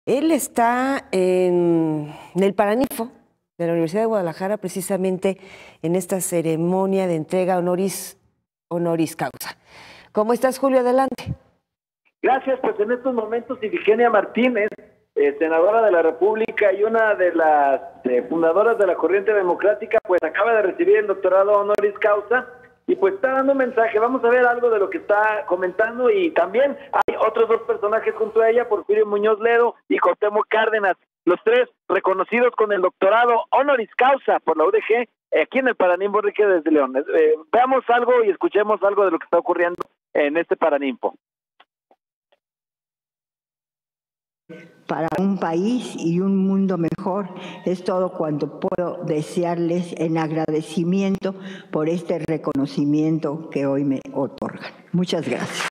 Él está en el Paraninfo de la Universidad de Guadalajara, precisamente en esta ceremonia de entrega honoris causa. ¿Cómo estás, Julio? Adelante. Gracias, pues en estos momentos Ifigenia Martínez, senadora de la República y una de las fundadoras de la Corriente Democrática, pues acaba de recibir el doctorado honoris causa y pues está dando un mensaje. Vamos a ver algo de lo que está comentando, y también hay otros dos personajes junto a ella, Porfirio Muñoz Ledo y Cuauhtémoc Cárdenas, los tres reconocidos con el doctorado honoris causa por la UDG aquí en el Paraninfo Enrique de León. Veamos algo y escuchemos algo de lo que está ocurriendo en este Paraninfo. Para un país y un mundo mejor es todo cuanto puedo desearles en agradecimiento por este reconocimiento que hoy me otorgan. Muchas gracias.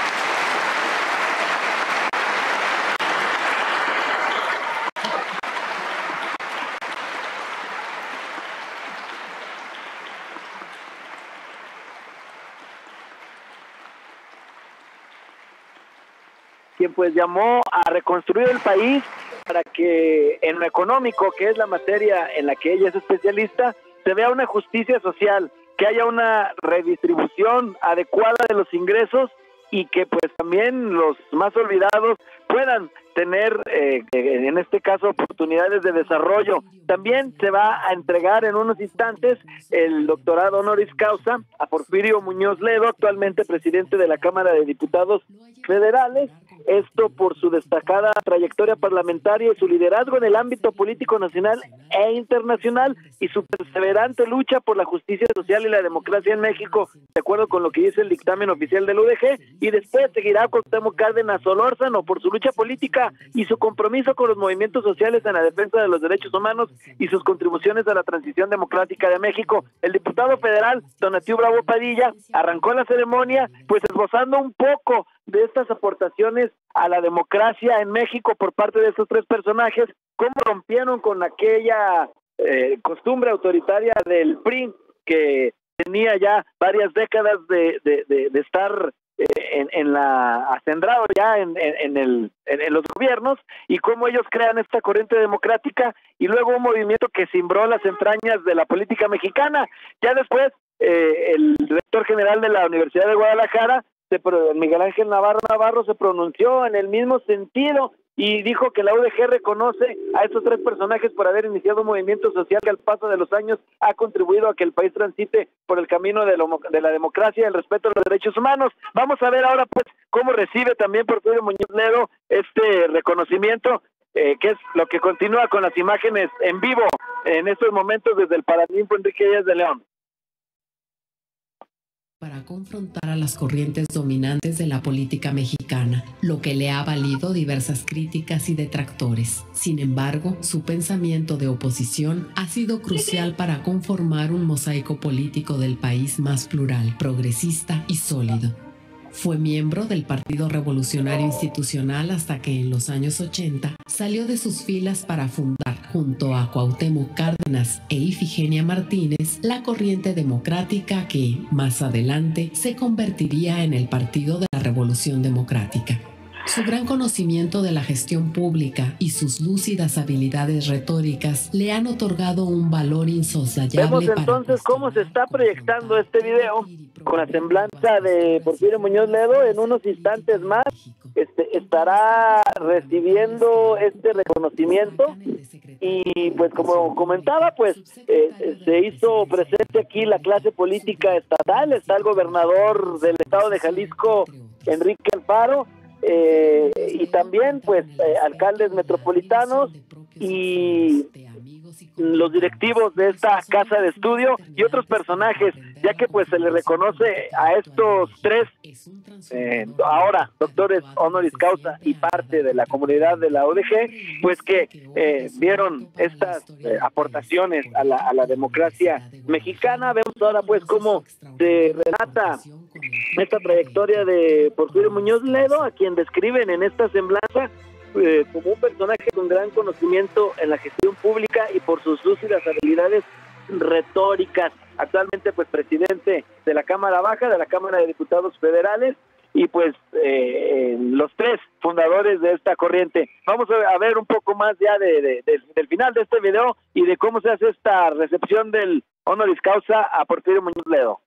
Quien pues llamó a reconstruir el país para que en lo económico, que es la materia en la que ella es especialista, se vea una justicia social, que haya una redistribución adecuada de los ingresos y que pues también los más olvidados puedan tener, en este caso, oportunidades de desarrollo. También se va a entregar en unos instantes el doctorado honoris causa a Porfirio Muñoz Ledo, actualmente presidente de la Cámara de Diputados Federales, esto por su destacada trayectoria parlamentaria y su liderazgo en el ámbito político nacional e internacional y su perseverante lucha por la justicia social y la democracia en México, de acuerdo con lo que dice el dictamen oficial del UDG. Y después seguirá Cuauhtémoc Cárdenas Solórzano por su lucha política y su compromiso con los movimientos sociales en la defensa de los derechos humanos y sus contribuciones a la transición democrática de México. El diputado federal Tonatiuh Bravo Padilla arrancó la ceremonia pues esbozando un poco de estas aportaciones a la democracia en México por parte de estos tres personajes, cómo rompieron con aquella costumbre autoritaria del PRI que tenía ya varias décadas de estar acendrado ya en los gobiernos, y cómo ellos crean esta corriente democrática y luego un movimiento que cimbró las entrañas de la política mexicana. Ya después el director general de la Universidad de Guadalajara, Miguel Ángel Navarro, se pronunció en el mismo sentido y dijo que la UDG reconoce a estos tres personajes por haber iniciado un movimiento social que al paso de los años ha contribuido a que el país transite por el camino de la democracia y el respeto a los derechos humanos. Vamos a ver ahora pues cómo recibe también Porfirio Muñoz Ledo este reconocimiento, que es lo que continúa con las imágenes en vivo en estos momentos desde el Paraninfo Enrique de León. Para confrontar a las corrientes dominantes de la política mexicana, lo que le ha valido diversas críticas y detractores. Sin embargo, su pensamiento de oposición ha sido crucial para conformar un mosaico político del país más plural, progresista y sólido. Fue miembro del Partido Revolucionario Institucional hasta que en los años 80 salió de sus filas para fundar, junto a Cuauhtémoc Cárdenas e Ifigenia Martínez, la Corriente Democrática que, más adelante, se convertiría en el Partido de la Revolución Democrática. Su gran conocimiento de la gestión pública y sus lúcidas habilidades retóricas le han otorgado un valor insoslayable. Vemos entonces cómo se está proyectando este video con la semblanza de Porfirio Muñoz Ledo. En unos instantes más estará recibiendo este reconocimiento y pues como comentaba, pues se hizo presente aquí la clase política estatal. Está el gobernador del estado de Jalisco, Enrique Alfaro, y también pues alcaldes metropolitanos y los directivos de esta casa de estudio y otros personajes, ya que pues se le reconoce a estos tres ahora doctores honoris causa y parte de la comunidad de la ODG, pues que vieron estas aportaciones a la democracia mexicana. Vemos ahora pues cómo se relata esta trayectoria de Porfirio Muñoz Ledo, a quien describen en esta semblanza como un personaje con gran conocimiento en la gestión pública y por sus lúcidas habilidades retóricas. Actualmente pues presidente de la Cámara Baja, de la Cámara de Diputados Federales, y pues los tres fundadores de esta corriente. Vamos a ver un poco más ya del final de este video y de cómo se hace esta recepción del honoris causa a Porfirio Muñoz Ledo.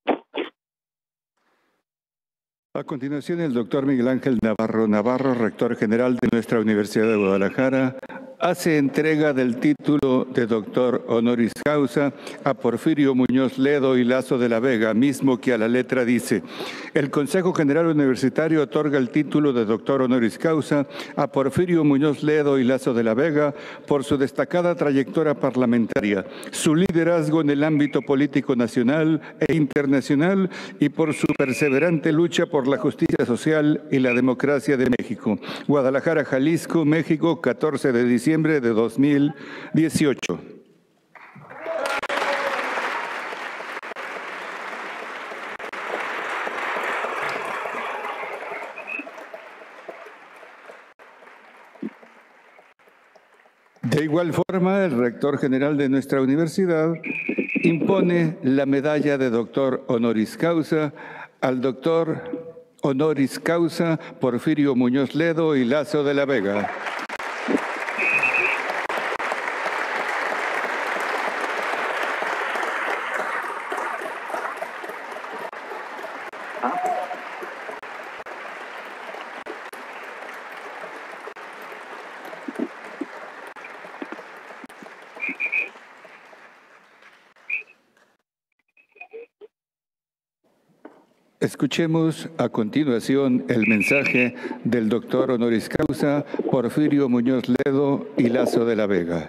A continuación, el doctor Miguel Ángel Navarro, rector general de nuestra Universidad de Guadalajara, hace entrega del título de doctor honoris causa a Porfirio Muñoz Ledo y Lazo de la Vega, mismo que a la letra dice: el Consejo General Universitario otorga el título de doctor honoris causa a Porfirio Muñoz Ledo y Lazo de la Vega por su destacada trayectoria parlamentaria, su liderazgo en el ámbito político nacional e internacional y por su perseverante lucha por la justicia social y la democracia de México. Guadalajara, Jalisco, México, 14 de diciembre de 2018. De igual forma, el rector general de nuestra universidad impone la medalla de doctor honoris causa al doctor honoris causa Porfirio Muñoz Ledo y Lazo de la Vega. Escuchemos a continuación el mensaje del doctor honoris causa Porfirio Muñoz Ledo y Lazo de la Vega.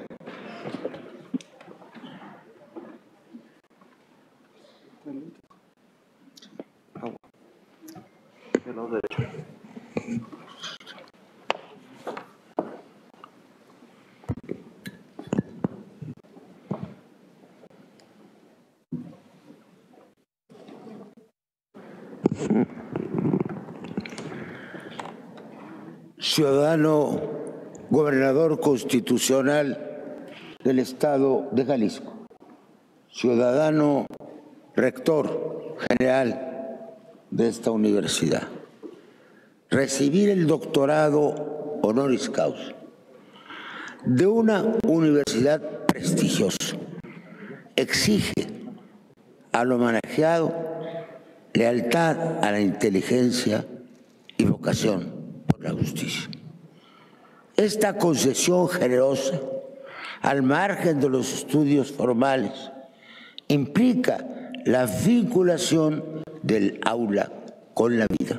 Ciudadano gobernador constitucional del Estado de Jalisco, ciudadano rector general de esta universidad, recibir el doctorado honoris causa de una universidad prestigiosa exige a lo manejado lealtad a la inteligencia y vocación la justicia. Esta concesión generosa, al margen de los estudios formales, implica la vinculación del aula con la vida.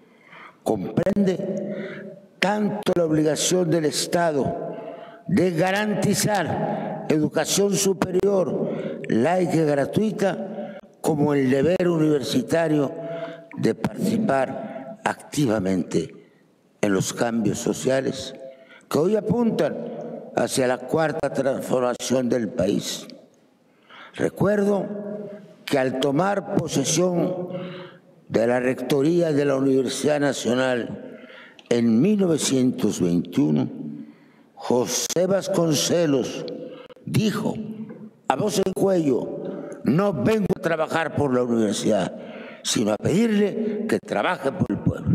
Comprende tanto la obligación del Estado de garantizar educación superior, laica y gratuita, como el deber universitario de participar activamente en los cambios sociales que hoy apuntan hacia la cuarta transformación del país. Recuerdo que al tomar posesión de la rectoría de la Universidad Nacional en 1921, José Vasconcelos dijo a voz en cuello: no vengo a trabajar por la universidad, sino a pedirle que trabaje por el pueblo.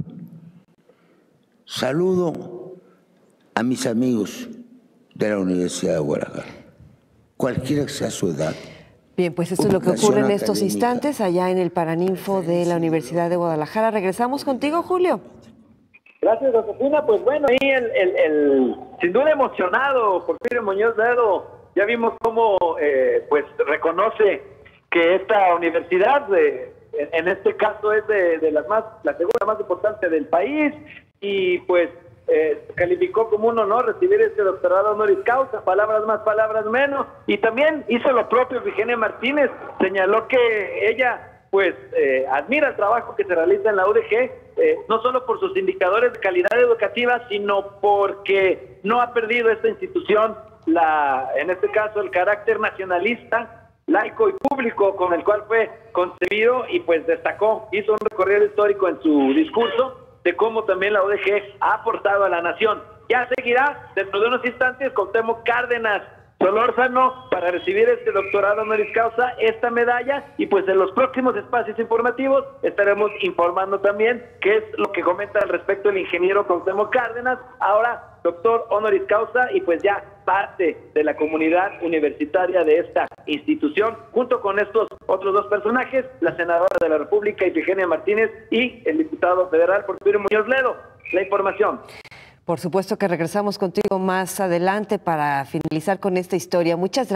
Saludo a mis amigos de la Universidad de Guadalajara, cualquiera que sea su edad. Bien, pues esto es lo que ocurre en estos instantes allá en el Paraninfo de la Universidad de Guadalajara. Regresamos contigo, Julio. Gracias, Josefina. Pues bueno, ahí sin duda emocionado Porfirio Muñoz Ledo. Ya vimos cómo pues reconoce que esta universidad, en este caso, es de la segunda más importante del país. Y pues calificó como un honor recibir este doctorado honoris causa, palabras más, palabras menos. Y también hizo lo propio Virginia Martínez, señaló que ella pues admira el trabajo que se realiza en la UDG, no solo por sus indicadores de calidad educativa, sino porque no ha perdido esta institución, en este caso, el carácter nacionalista, laico y público con el cual fue concebido, y pues destacó, hizo un recorrido histórico en su discurso de cómo también la UDG ha aportado a la nación. Ya seguirá dentro de unos instantes Cuauhtémoc Cárdenas, Solórzano para recibir este doctorado honoris causa, esta medalla, y pues en los próximos espacios informativos estaremos informando también qué es lo que comenta al respecto el ingeniero Cuauhtémoc Cárdenas, ahora doctor honoris causa y pues ya parte de la comunidad universitaria de esta institución, junto con estos otros dos personajes, la senadora de la República Ifigenia Martínez y el diputado federal Porfirio Muñoz Ledo. La información. Por supuesto que regresamos contigo más adelante para finalizar con esta historia. Muchas gracias.